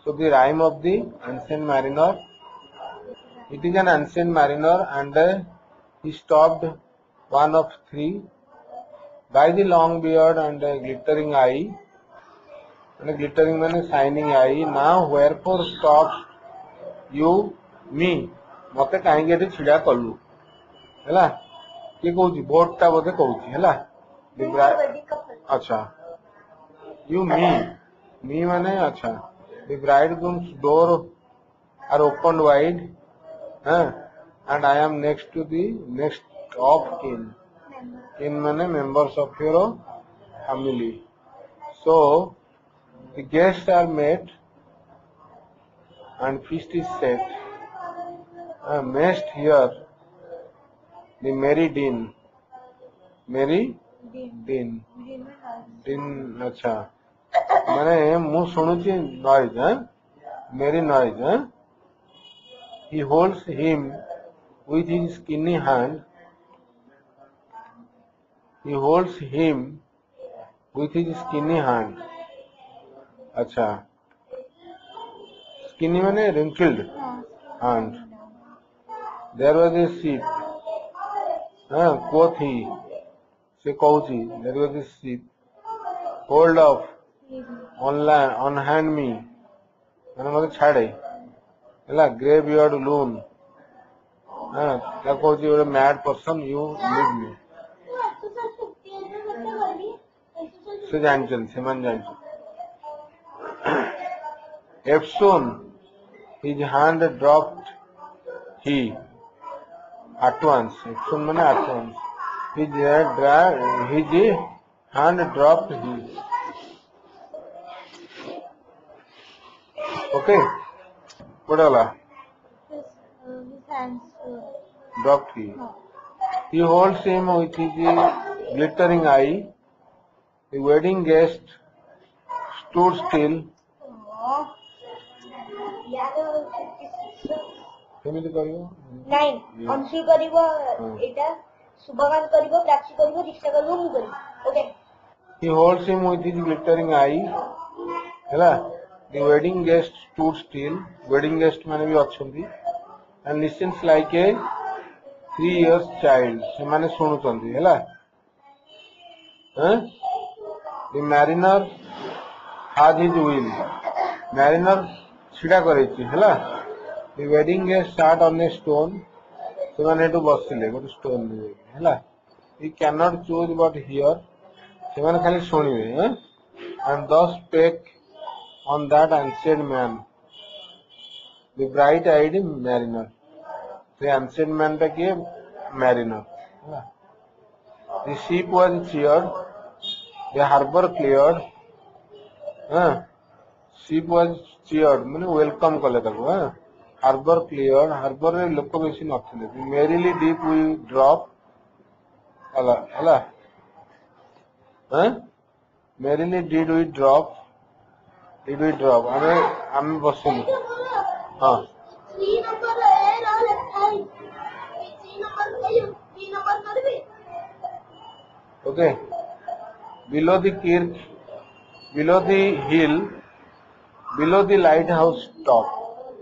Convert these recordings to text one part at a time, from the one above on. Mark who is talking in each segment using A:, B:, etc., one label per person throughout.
A: So the rhyme of the ancient mariner. It is an ancient mariner and he stopped one of three by the long beard and a glittering eye. And a glittering means shining eye. Now wherefore stop you me? मते काहेंगे एठी छिड़ा कलु हैला के कहूची board टा बोधे कहूची हैला अच्छा you me माने अच्छा the bridegroom's door are opened wide and I am next to the next of kin. Kin माने members of your family. So the guests are met and feast is set. Messed here the merry din. Merry din. Din अच्छा माने मु सुनुची noise merry noise He holds him with his skinny hand. He holds him with his skinny hand. अच्छा skinny माने wrinkled hand. There was a sheep. Quoth he. से कहूची there was a sheep. Hold of on hand me. माने मते छाड़े हैला grey beard लून क्या कहूची गोटे mad person you leave me से जानछन सेमान जानछन Epson his hand dropped he at once. Epson माने at once. His hand dropped he. Okay. What all?
B: His hands
A: Dropped he. He holds him with his glittering eye. The wedding guest stood still. କେମିତି କରିବ
B: ନାଇଁ ଅଂଶୁ କରିବ ଏଟା ଶୁଭକାନ୍ତ କରିବ ପ୍ରାଚୀ କରିବ ଦୀକ୍ଷା କରିବ ମୁଁ କରିବି okay
A: He holds him with his glittering eye. ହେଲା The wedding guest stood still. Wedding guest माने भी अछंती and listens like a 3 years child. ସେମାନେ ଶୁଣୁଛନ୍ତି ହେଲା The mariner had his will. Mariner ଛିଡ଼ା କରେଇଛି ହେଲା The wedding guest sat on a stone. ସେମାନେ ଏଠୁ ବସିଲେ ଗୋଟେ stone ହେଲା He cannot choose but hear. ସେମାନେ ଖାଲି ଶୁଣିବେ and thus spake on that ancient man. The bright-eyed mariner. The ancient man टा किए mariner. The ship was cheered. The harbor cleared. Ship was cheered. माने welcome कले ताको Harbor cleared. Harbor रे लोक बेसी नथिले. Merrily deep we drop. ହେଲା Merrily did we drop. ଆମେ ବସିଲୁ ହଁ
B: 3 नंबर ର ଲେଖା है 3 नंबर कहियो 3 नंबर करबी
A: Okay. Below the kirk, below the hill, below the lighthouse top.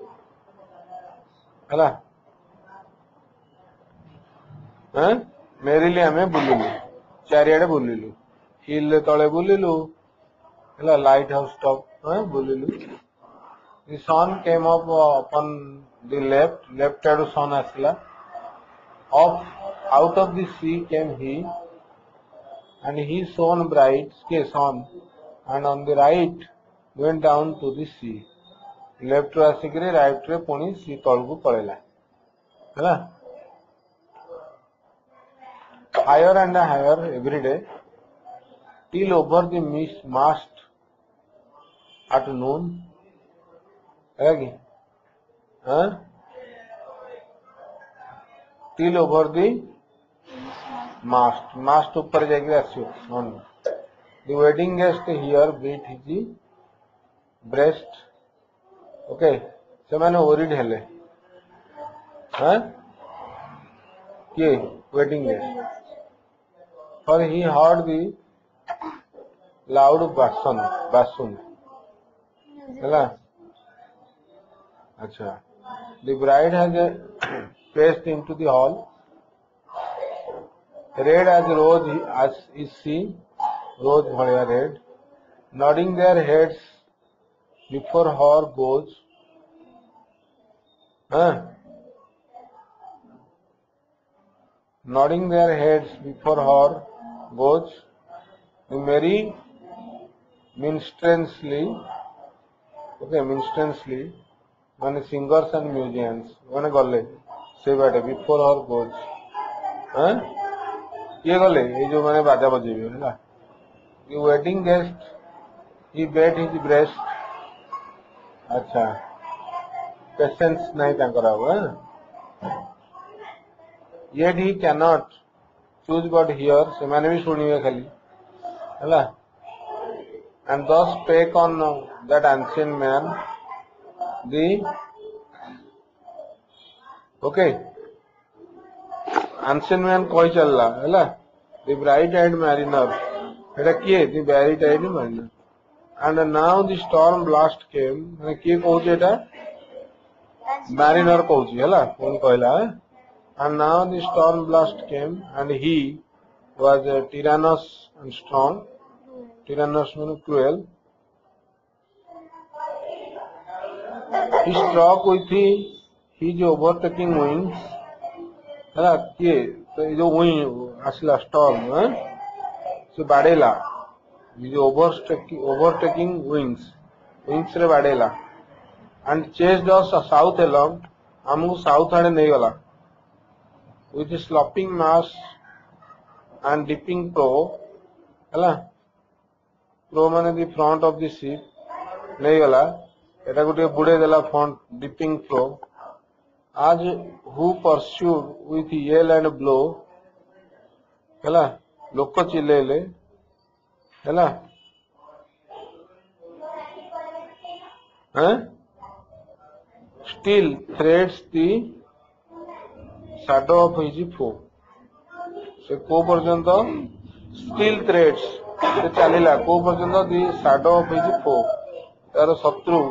A: ହେଲା Merrily ଆମେ ବୁଲିଲୁ ଚାରିଆଡେ ବୁଲିଲୁ hill ରେ ତଳେ ବୁଲିଲୁ ହେଲା lighthouse top ବୁଲିଲୁ The sun came up upon the left ଆଡୁ sun ଆସିଲା out of the sea came he and he shone bright sun and on the right went down to the sea left ରୁ ଆସିକିରି right ରେ ପୁଣି sea ତଳକୁ ପଳେଇଲା ହେଲା higher and higher every day till over the mast at noon है कि till over the mast ऊपर जाके आसियो the wedding guest here beat his breast okay ସେମାନେ worried ହେଲେ କିଏ wedding guest for he heard the loud basun ହେଲା अच्छा, the bride has passed into the hall, red as rose as is she, rose bhaliya red, nodding their heads before her goes, nodding their heads before her goes, the merry minstrelsy, okay, minstrelsy, माने singers and musicians माने गले से बाटे before her goes किए गले ये जो माने बाजा बजेबे हैला the wedding guest he beat his breast अच्छा पेशेंस नहीं तांकर हुआ yet he can not choose but hear से माने भी सुनिबे खाली हैला and thus spake on that ancient man the okay ancient man कही चलला हैला the bright eyed mariner एटा किए the bright eyed mariner and now the storm blast came माने किए कहूची एटा mariner कहूची हैला कौन कहला and now the storm blast came and he was tyrannous and strong tyrannous means cruel. He struck with his overtaking wings. है किए तो ये जो विंग आसला स्टॉर्म से बाड़ेला ये जो ओवरटेकिंग विंग्स रे बाड़ेला and chased us south along हमको साउथ आड़े नहीं गला with sloping mast and dipping prow है प्रो माने the front of the ship नहीं गला एटा गोटे बुड़े देला front dipping flow as who pursued with yell and blow हैला लोक चिल्लेले हैला still treads the shadow of his foe से को पर्यंत स्टिल थ्रेड्स से चलिला को पर्यंत दी शैडो ऑफ हिज फो तार शत्रु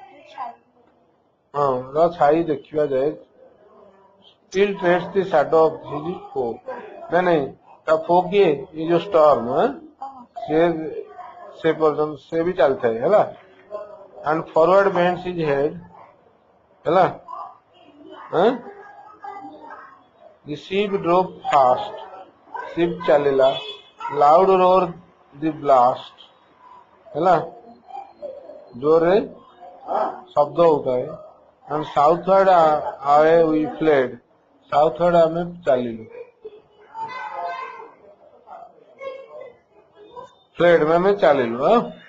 A: हाँ छाई देखा जाए still treads the shadow of his foe नहीं ता फो किए ये जो स्टॉर्म से पर्यंत से भी चलता है हैला and forward bends his head हैला the ship drove fast ship चलेला लाउड रोर द ब्लास्ट हैला जोरे शब्द होता है and southward away we fled southward हमें चलिलु fled में चलिलु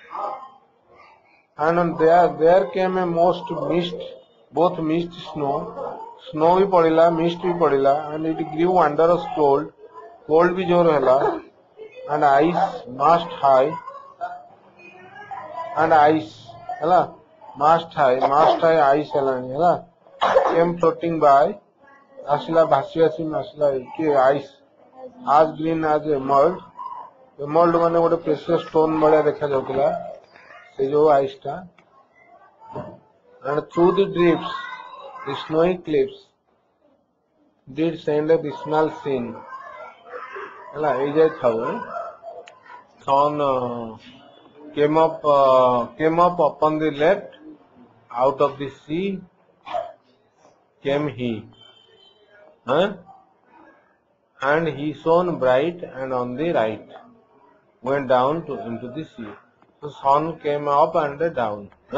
A: and there came a most mist both mist snow भी पड़िला mist भी पड़िला and it grew under us cold भी जोर हैला and ice mast high and ice हैला mast high ice हेलानी हैला came floating by आसला भासी में आसला कि ice as green as emerald माने गोटे प्रेशियस स्टोन बड़ा देखा जाउतला से जो ice टा and through the drifts the snowy cliffs did send a dismal scene हैला ए जाय थाउ sun came up upon the left out of the sea came he and he shone bright and on the right went down into the sea so sun came up and down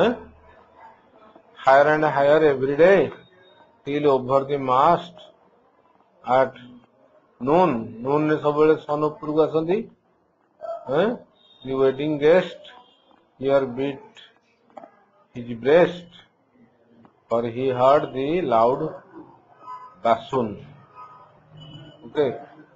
A: higher and higher every day till over the mast at noon ने सब बेले sun ऊपर को आसंदी the wedding guest here beat his breast for he heard the loud bassoon okay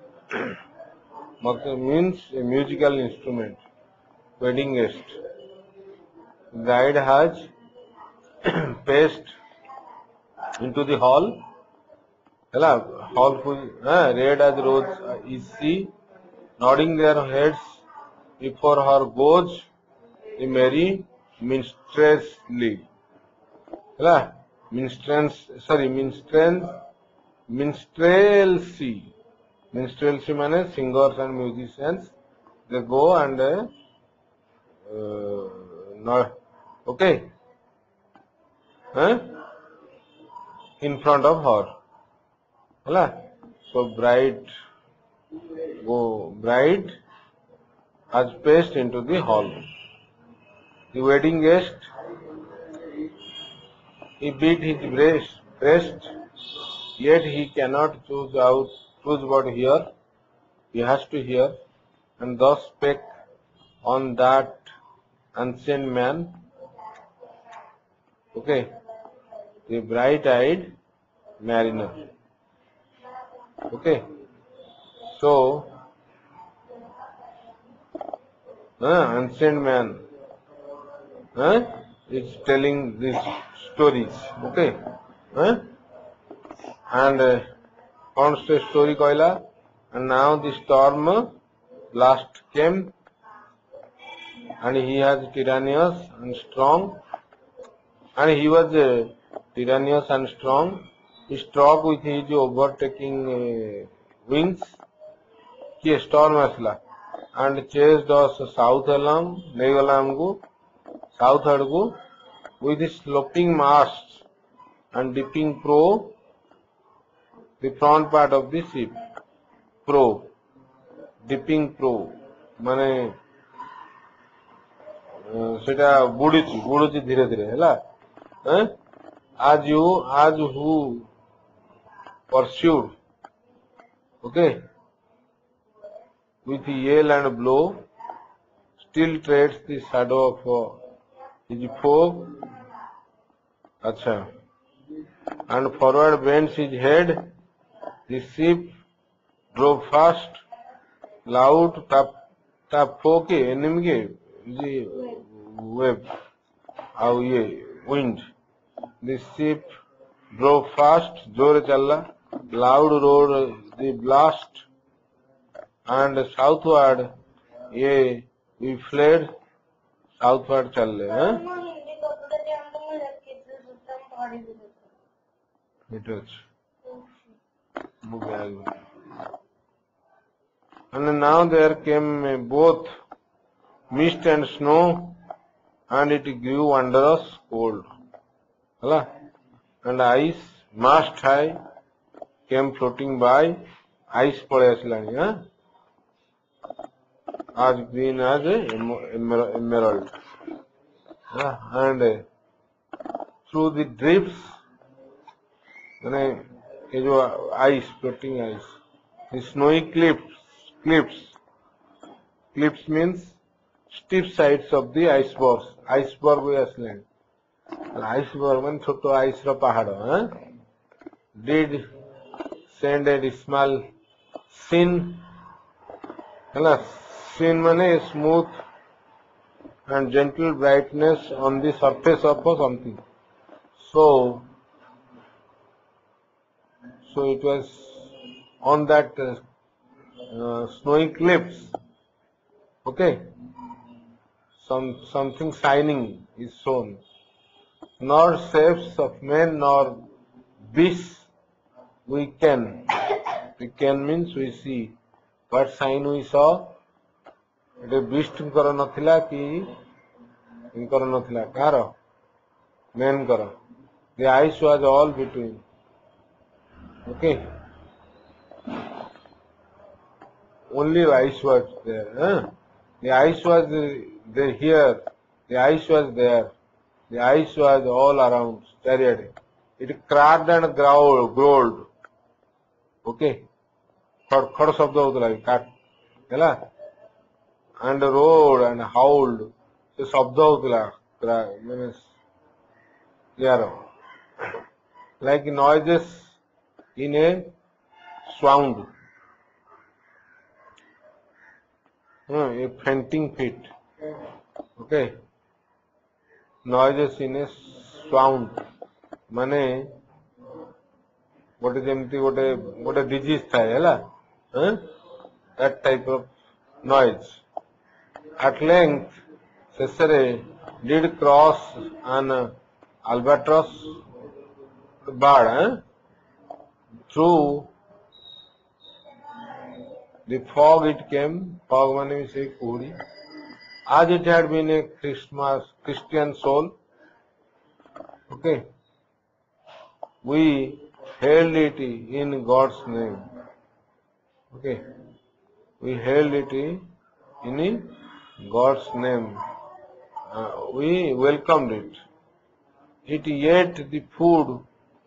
A: means a musical instrument wedding guest bride has passed into the hall hall red as rose is she nodding their heads before her goes the merry minstrelsy है minstrelsy. Minstrelsy means singers and musicians. They go and not okay, huh? In front of her. Hala? So bride has passed into the hall. The wedding guest, he beat his breast, yet he cannot choose what hear. He has to hear, and thus spake on that ancient man. Okay, the bright-eyed mariner. Okay, so ancient man is telling these stories. Okay, and constant story koila, and now the storm blast came, and he was tyrannous and strong, and he was tyrannous and strong. He struck with his overtaking wings. He storm asla and chased us south along, negala amgu south adgu with his sloping masts and dipping prow, the front part of the ship. Prow, dipping prow, माने सेटा बुड़ुची धीरे धीरे हैला as who pursued, okay, with yell and blow, still treads the shadow of his foe. Acha. And forward bends his head. The ship drove fast, loud, tap foe के enemy के ये wave, और ये wind. The ship drove fast, जोर चला, loud roared the blast, and southward, ये we fled southward चल रहे हैं. It was. And now there came both mist and snow, and it grew under us cold. And ice, mast high, came floating by. Ice पड़े Aslani, as green as emerald. And through the drifts, ये जो ice, floating ice, the snowy cliffs means steep sides of the icebergs. Iceberg हुई Aslani. Iceberg means छोटो ice रो पहाड़ो, did send a dismal sin, sin माने smooth and gentle brightness on the surface of something. So it was on that snowy cliffs. Okay, something shining is shown. Nor shapes of men nor beasts we can. We can means we see. What sign we saw? It is beast करो नथिला कि इनकरो नथिला कारो men करो. The ice was all between. Okay. Only ice was there. The ice was there here. The ice was there. The ice was all around. It cracked and growled. Okay. खड़ शब्द होता है काट, हैला, and roared and howled. से शब्द होता है, means clear, like noises in a swound, a fainting fit. Okay, noises in a swound, माने गोटे जेमती गोटे डिजीज थाए हैला, that type of noise. At length, Cesare did cross an albatross bird through the fog it came. Fog mane se kuhuri. As it had been a Christian soul, okay, we held it in God's name. Okay, we held it in God's name. We welcomed it. It ate the food.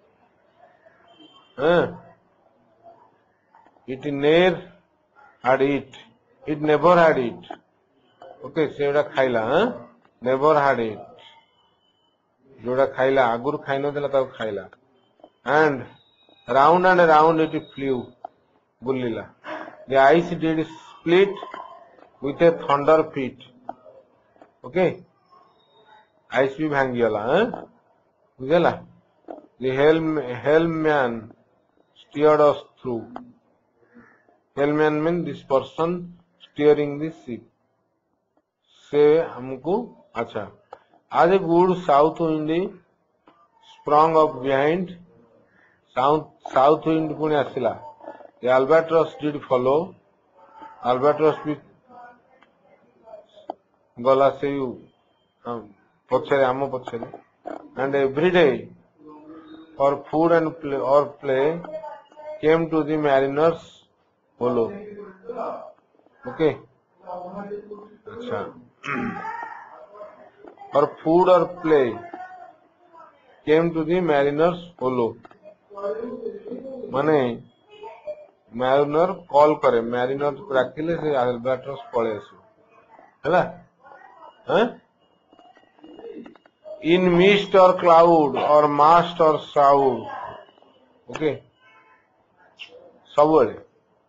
A: It never had it. It never had it. Okay, सेटा खाइला never had it. जोड़ा खाइला आगुर खाइनो देला तब खाइला. And round it flew. बुल्लीला. The ice did split with a thunder feet. Okay. Ice भी भांग गया बुझेला. The helmman steered us through. Helmman means this person steering the ship. से हमको अच्छा. As a good south wind sprung up behind, south wind Pune आसिला. The albatross did follow. Albatross भी गला से पछरे आम पछरे. And every day for food and play came to the mariners hollow. Okay. अच्छा. For food or play came to the mariners hollow. माने mariner call करे. Mariner डाकिले से albatross पळे आसो. हैला in mist or cloud or mast or shroud. Okay, सबवेळे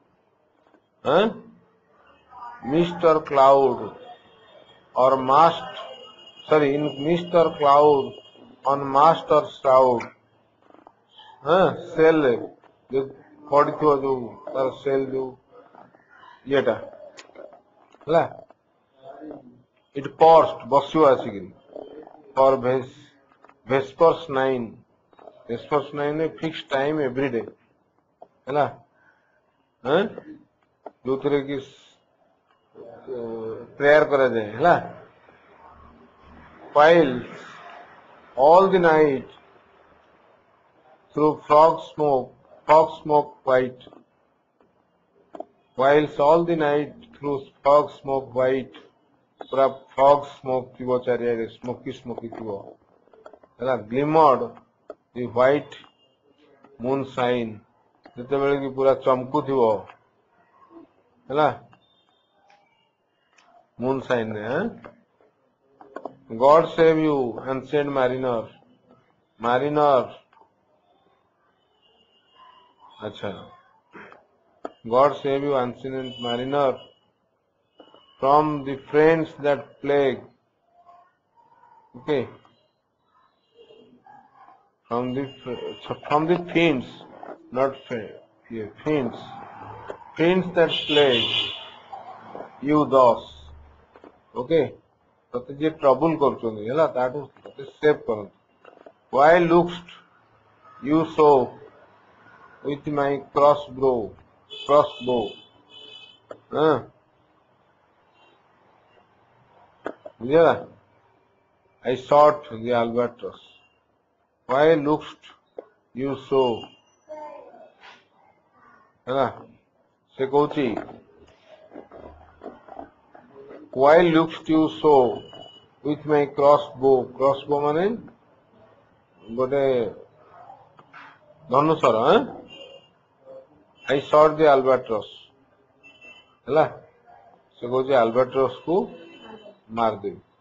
A: mist or cloud or mast, sorry, in mist or cloud on mast or shroud. सेल जो पड़िथिबो जो तार सेल जो येटा हला it paused बसियो आसिकिन for Vespers 9. Vespers 9 है fixed time every day. है ना? जो तरह की prayer करा जाए, है ना? While all the night through fog smoke white. Whilst all the night through fog smoke white. पूरा fog smoke थी चारियारे smoky थी है glimmered the white moonshine जिते बेले की पूरा चमकू थी है moonshine ने God save you ancient mariner अच्छा God save you ancient mariner from the friends that plague. Okay. From the fiends, not fiends. Fiends that plague you thus. Okay. तते जे trouble करछोनी हैला ताटू तते सेव करन. Why lookst you so with my crossbow? Yeah, I shot the albatross. Why lookst you so? Se kouchi. Why lookst you so with my crossbow? Crossbow mane gote dhanusara. I shot the albatross. Se kouchi albatross को मार दे.